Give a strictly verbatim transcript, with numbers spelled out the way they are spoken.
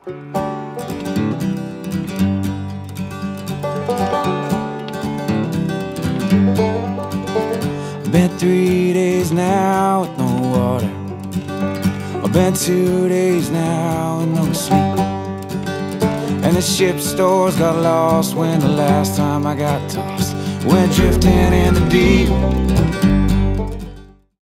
Been three days now with no water. I've been two days now with no sleep. And the ship stores got lost when the last time I got tossed. Went drifting in the deep.